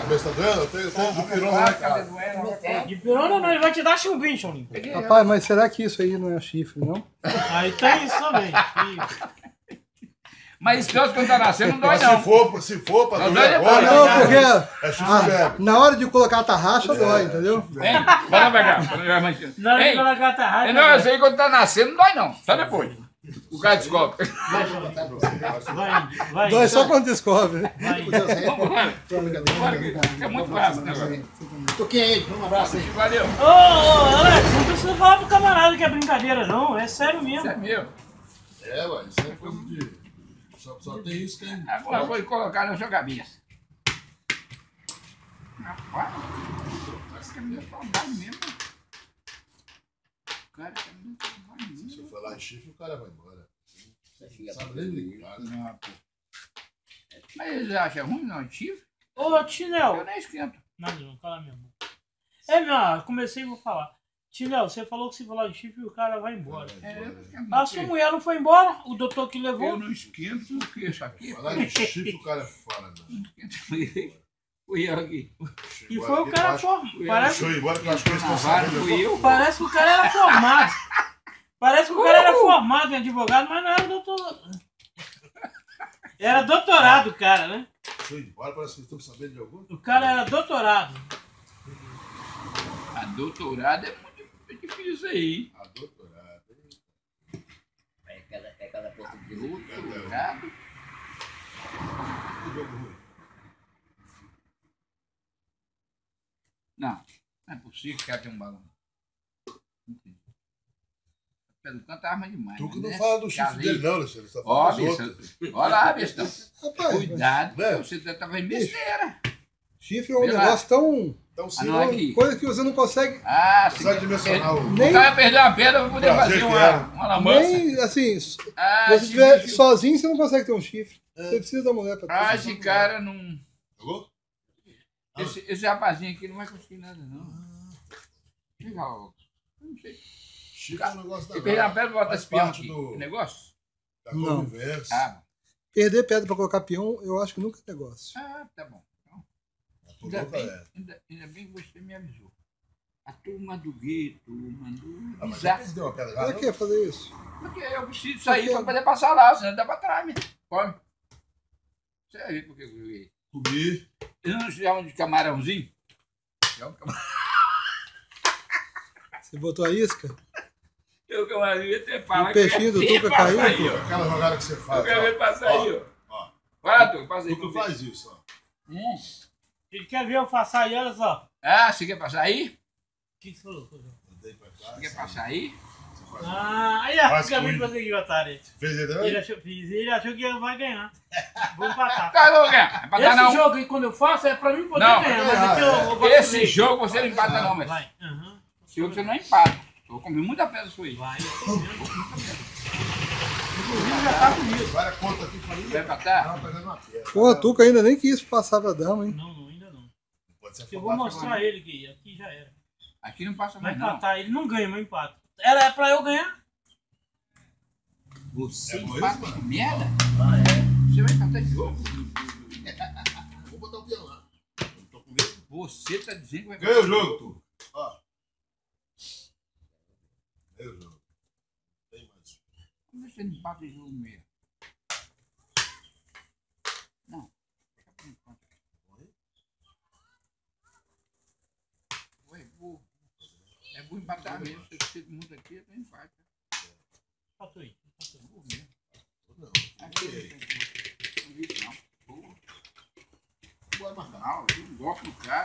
cabeça tá doendo? Eu tenho de pirona lá, cara. De pirona não, ele vai te dar chumbinho, Choninho. Rapaz, mas será que isso aí não é chifre, não? Aí tem isso também. Mas Deus, quando tá nascendo, não dói Mas não. se for pra doer dói agora, Não, porque é chifre velho. na hora de colocar a tarraxa dói, entendeu? Hein? Bora pegar. Não, Ei, ele vai lagar a tarraxa. não, isso aí quando tá nascendo não dói não. Só depois. O cara descobre. Vai. Dói só quando descobre, né? É muito fácil o negócio. Toquinho aí, um abraço aí. Valeu. Ô, Alex, não precisa falar pro camarada que é brincadeira, não. É sério mesmo. Isso é meu. Ué, isso é coisa de... Só tem isso que é... Agora eu vou colocar na sua cabeça. Rapaz, parece que é meu trabalho mesmo. O cara é meu trabalho mesmo. Se eu falar em chifre, o cara vai embora. Sabe nem brincar, né? Não, pô. Mas eles acham ruim, não, chifre? Ô, Tinel. Eu nem esquento. Nada, não, cala mesmo. É, meu, comecei e vou falar. Tinel, você falou que se falar de chifre, o cara vai embora. A sua mulher não foi embora? O doutor que levou? Eu não esquento o que isso aqui. Falar de chifre, o cara é fora, né? Fui eu aqui. E foi o cara formado. Parece, Deixa eu ir embora que eu acho que eles estão Navarro, sabendo. fui eu. parece que o cara era formado. Parece que o cara era formado em advogado, mas não era doutor. Era doutorado o cara, né? Deixa eu ir embora, parece que eles estão sabendo de alguma coisa. O cara era doutorado. A doutorada é muito difícil aí. A doutorada. É cada português. Doutorado. Que jogo ruim. Não é possível que o cara tenha um balão. Pelo canto é arma demais. Tu que né? não fala do chifre dele, não, Alexandre. Você tá Ó, falando dos bicho. outros. Olha lá, bestão. Rapaz, Cuidado, né? você tá vendo besteira. chifre é um Vê lá. negócio tão... Então, Ah, sim, não, aqui. coisa que você não consegue... Ah, sim. só dimensionar o... Nem- O cara perdeu a pedra pra poder Prazer fazer que era. uma lambança. Nem, assim, se Ah, você esse estiver bicho- sozinho, você não consegue ter um chifre. Você precisa da mulher pra ter. Ah, esse cara não... Jogou? Esse rapazinho aqui não vai conseguir nada, não. Legal. Eu não sei. Chifre é um negócio da Ele perdeu a pedra pra botar Faz esse peão parte aqui. do- Que negócio? da Não. convivência. Ah, Perder pedra pra colocar peão, eu acho que nunca é negócio. tá bom. Então, Por ainda, nunca bem, é. ainda bem que você me avisou. A turma do gueto mandou Ah, mas avisar. já deu uma pedra Pra errada, que fazer isso? Porque eu preciso sair pra poder passar lá, senão dá pra trás mesmo. Come. Você vai ver porque eu joguei. comi. Eles não chamam de camarãozinho? É um camarão. Você botou a isca? Eu, camarãozinho, ia trepar. O peixinho do Tuca caiu, Aí, ó. Aquela jogada que você Eu faz. quero ver passar Ó, aí, ó. ó. Vai lá, Tuca, passa aí. Tu que faz isso, ó. Ele quer ver eu passar aí, olha só. Ah, você quer passar aí? O que você falou? Andei pra cá. Você quer passar aí? Você faz. Ah, aí ó, Faz acabei de com- fazer aqui, otário. Fez aí também? Ele achou que ele vai ganhar. Vou empatar. Tá, eu vou ganhar. Empatar Esse não. jogo aí, quando eu faço, é pra mim poder Não, ganhar. Mas aqui eu gosto Esse de- jogo você não empata não, mas. Vai. Aham. Esse jogo você não empata. Eu comi muita pedra sua aí. Vai. Inclusive já tá comigo. Várias contas aqui pra mim. Vai empatar? Tava pegando uma pedra. Pô, a Tuca ainda nem quis passar pra dama, hein? Não, ainda não. Pode ser Eu vou mostrar ele que aqui já era. Aqui não passa Vai mais não. empatar, ele não ganha, mas empata. Era pra eu ganhar? Você É bom empata isso, de mano? merda? Você vai empatar esse jogo? Vou botar o peão lá. Eu tô com medo. Você tá dizendo que vai Ganha o jogo, tu. Ó. Ganha o jogo. Tem mais. Como você não empata esse jogo mesmo? Não. Ué, burro. É burro empatar mesmo. Se você muda aqui, é empate. Empatou aí. Burro mesmo. Não. Aqui E aí? não tem isso não. Burro. Bora marcar. Não, eu não gosto do cara.